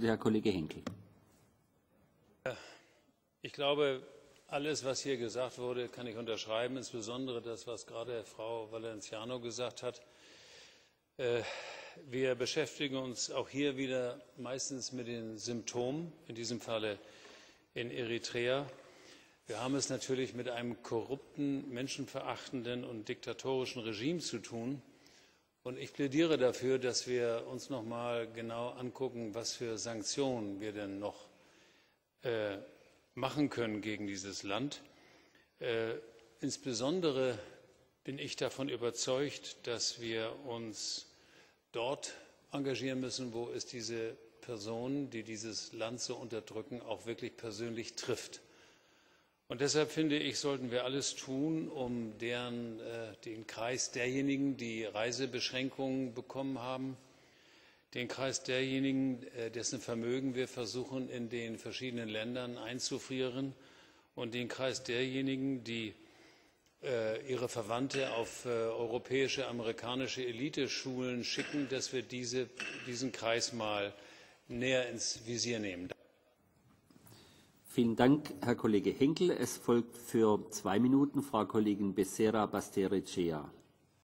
bitte Herr Kollege Henkel. Ich glaube, alles, was hier gesagt wurde, kann ich unterschreiben, insbesondere das, was gerade Frau Valenciano gesagt hat. Wir beschäftigen uns auch hier wieder meistens mit den Symptomen, in diesem Falle in Eritrea. Wir haben es natürlich mit einem korrupten, menschenverachtenden und diktatorischen Regime zu tun. Und ich plädiere dafür, dass wir uns noch mal genau angucken, was für Sanktionen wir denn noch machen können gegen dieses Land. Insbesondere bin ich davon überzeugt, dass wir uns dort engagieren müssen, wo es diese Personen, die dieses Land so unterdrücken, auch wirklich persönlich trifft. Und deshalb finde ich, sollten wir alles tun, um den Kreis derjenigen, die Reisebeschränkungen bekommen haben, den Kreis derjenigen, dessen Vermögen wir versuchen, in den verschiedenen Ländern einzufrieren, und den Kreis derjenigen, die ihre Verwandte auf europäische, amerikanische Eliteschulen schicken, dass wir diesen Kreis mal näher ins Visier nehmen. Vielen Dank, Herr Kollege Henkel. Es folgt für 2 Minuten Frau Kollegin Becerra Basterrechea.